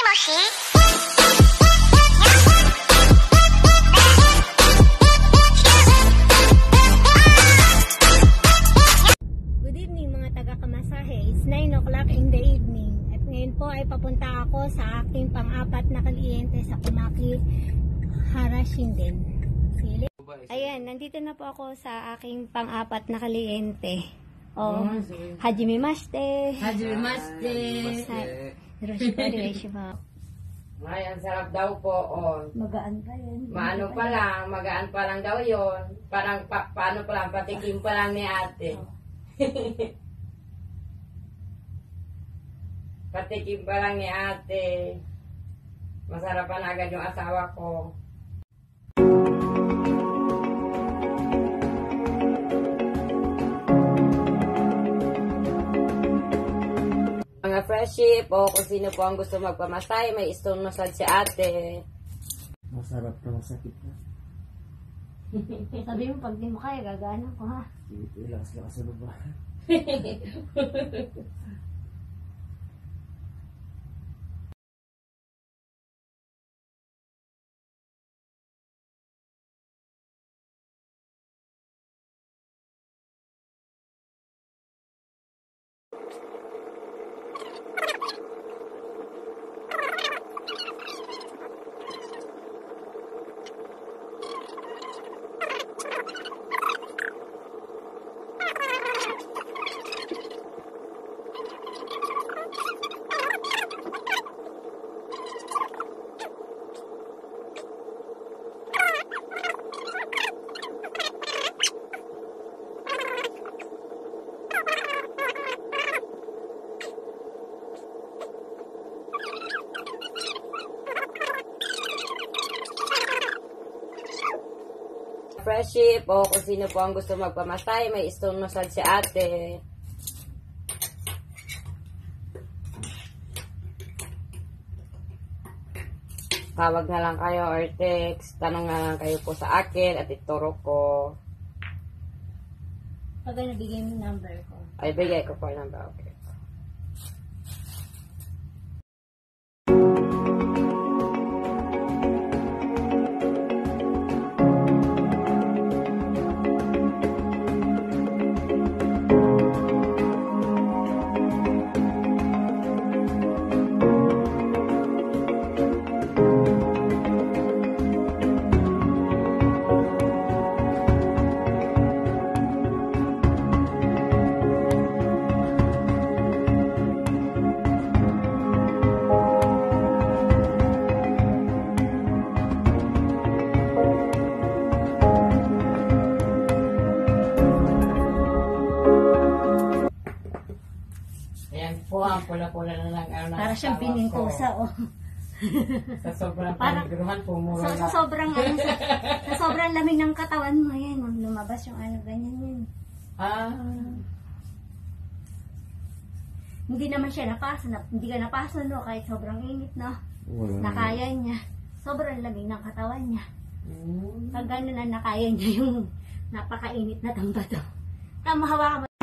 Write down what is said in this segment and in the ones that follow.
moshi. Good evening mga taga-kamasahe. It's 9 o'clock in the evening. At ngayon po ay papunta ako sa aking pang-apat na kliyente sa Kumaki Harashinden. Ayan, nandito na po ako sa aking pang-apat na kliyente. Oh, hajimemashite. Hajimemashite. Ay, ang sarap daw po. Oh. Magaan pa yan. Magaan pa lang daw yon. Parang paano pa lang, patikim pa lang ni ate. Oh. Patikim pa lang ni ate. Masarapan agad yung asawa ko. Mga friendship o kung sino po ang gusto magpamasahe, may stone massage si ate. Masarap na masakit na. Sabi mo pag di mo kaya, gagana ko ha. Lakas-lakas sa baba. Friendship o kung sino po ang gusto magpamasahe, may stone massage si ate. Tawag na lang kayo or text. Tanong na lang kayo po sa akin at ituro ko. Pag nabigay mo number ko. Ay, bigay ko po yung number. Okay. Ang pula-pula na lang. Para siyang biningkosa, oh. Sa sobrang paniguruhan, pumuro na. Sa sobrang lamig ng katawan mo, yan. Lumabas yung ano, ganyan yun. Hindi naman siya napasa. Hindi ka napasa, no? Kahit sobrang init, no? Nakaya niya. Sobrang lamig ng katawan niya. Pag gano'n na nakaya niya yung napakainit na tambato. Tama, hawakan mo.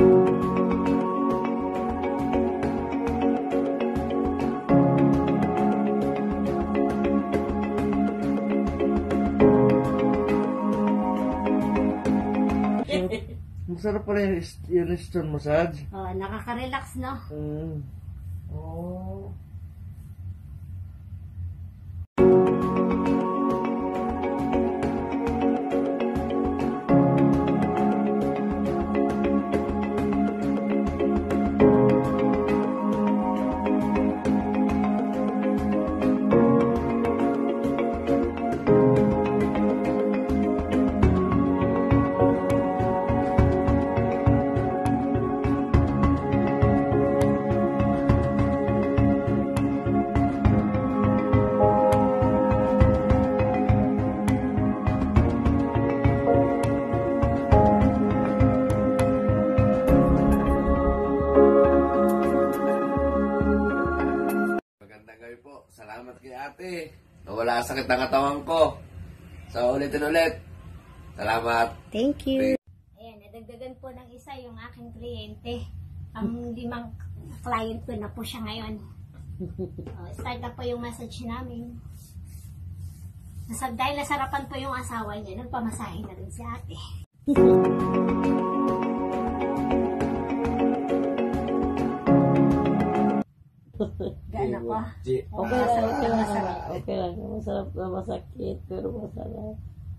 Masarap pala yung stone massage. Oh, nakaka-relax, no? Oh. Salamat kay ate. Nawala ang sakit ng katawan ko. So, ulitin ulit. Salamat. Thank you. Ayan, nadagdagan po ng isa yung aking kliyente. Ang 5 client ko na po siya ngayon. Start na po yung massage namin. Dahil nasarapan po yung asawa niya, nagpamasahe na rin si ate. Gaan ako. Okay lang. Okay lang. Masarap na masakit, pero masarap.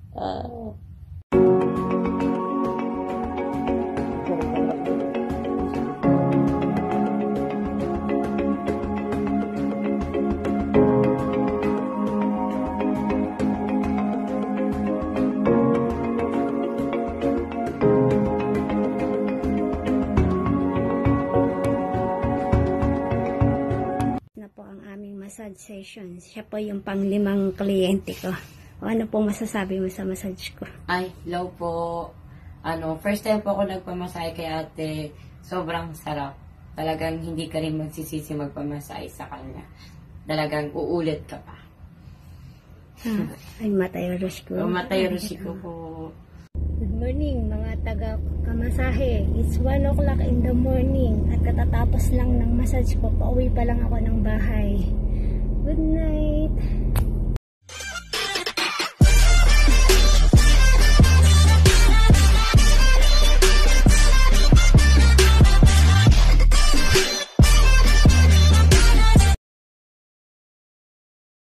Na po ang aming massage session. Siya po yung pang-5 kliyente ko. O ano pong masasabi mo sa massage ko? Ay, hello po. First time po ako nagpamasahe kay ate. Sobrang sarap. Talagang hindi ka rin magsisisi magpamasahe sa kanya. Talagang uulit ka pa. Ay, matayoros ko. Matayoros ko po. Good morning mga taga-kamasahe. It's 1 o'clock in the morning at katatapos lang ng massage ko. Pauwi pa lang ako ng bahay. Good night.